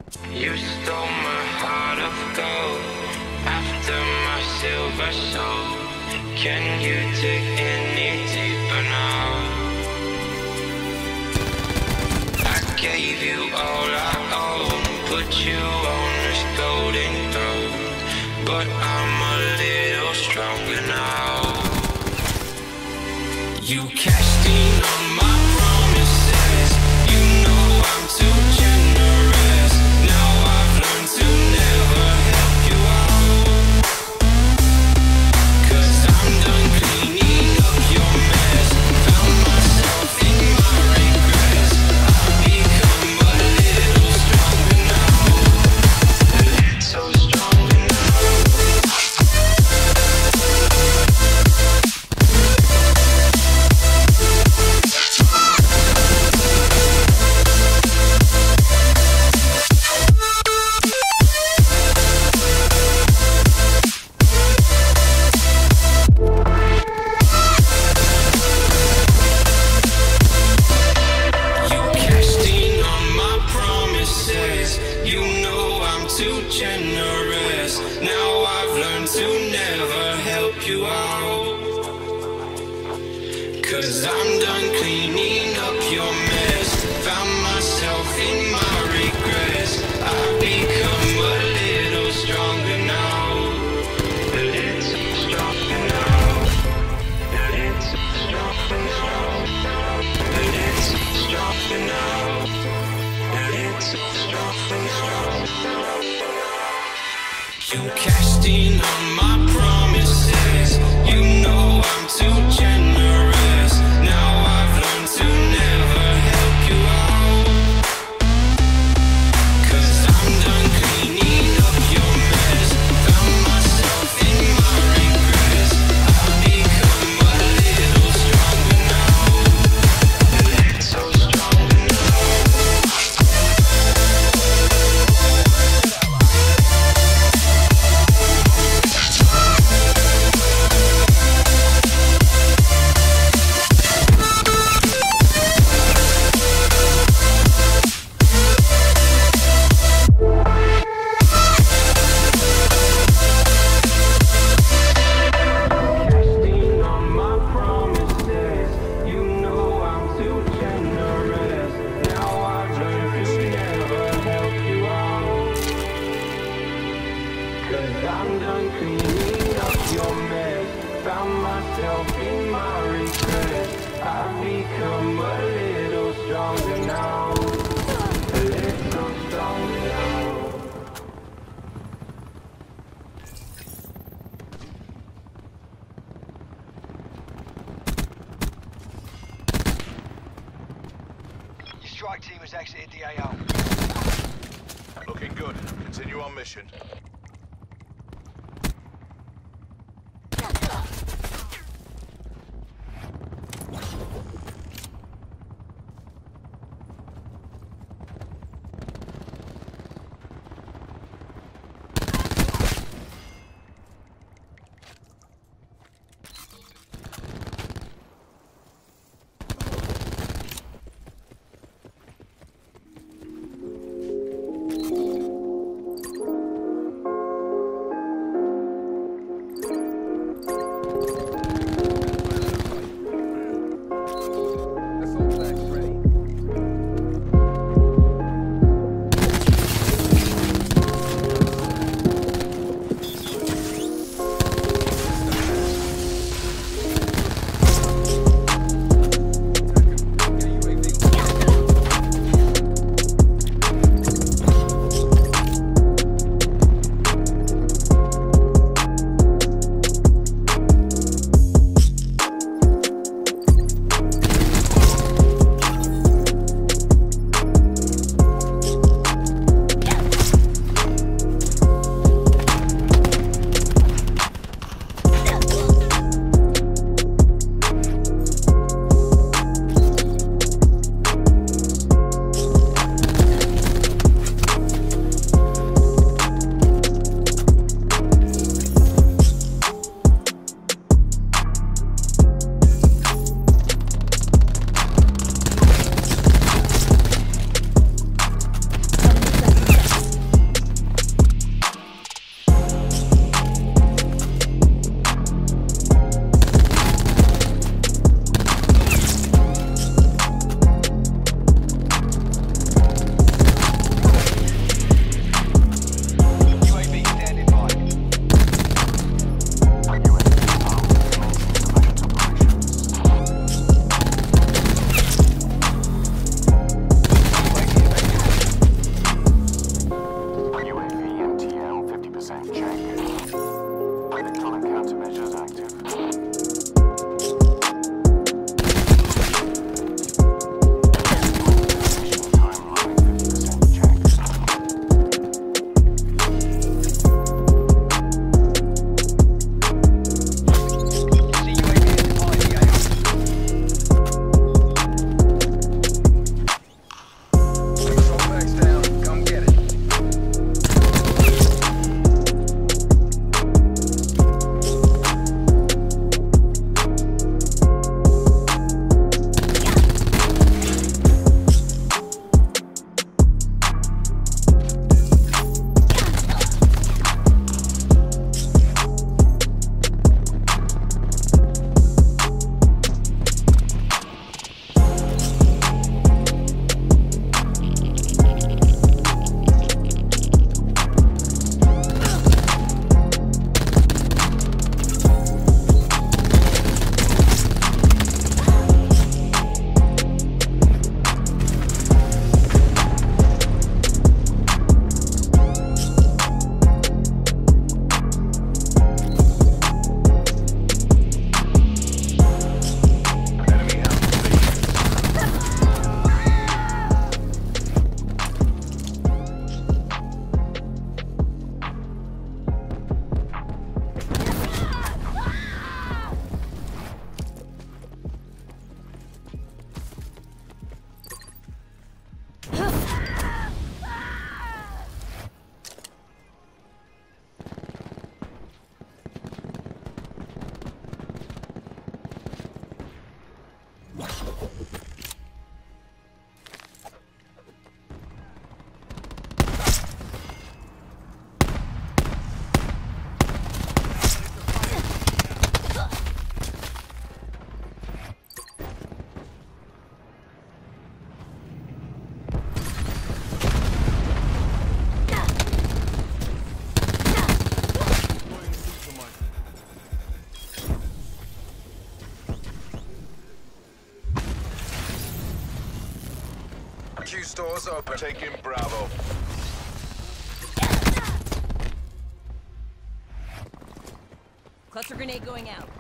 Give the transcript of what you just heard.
You stole my heart of gold after my silver soul. Can you dig any deeper now? I gave you all I own, put you on this golden throne, but I'm a little stronger now. You cashed in on my promises. You know I'm too generous. Now I've learned to never help you out, 'cause I'm done cleaning up your mess. Found myself in my regrets. I've become a little stronger now. A little stronger now. You know I'm too generous. Now I've learned to never help you out, 'cause I'm done cleaning up your mess. Found myself in my regrets. I've become a little stronger now. A little stronger now. A little stronger now. A little stronger now. You cashed in on my promises. You know I'm too generous. Now I've learned to never help you out, 'cause I'm done cleaning up your mess. Found myself in my regrets. I've become a little stronger now. A little stronger now. I'm done cleaning up your mess. Found myself in my regrets. I've become a little stronger now. A little stronger now. Your strike team has exited the AO. Looking good. Continue on mission. Doors open. Taking Bravo. Cluster grenade going out.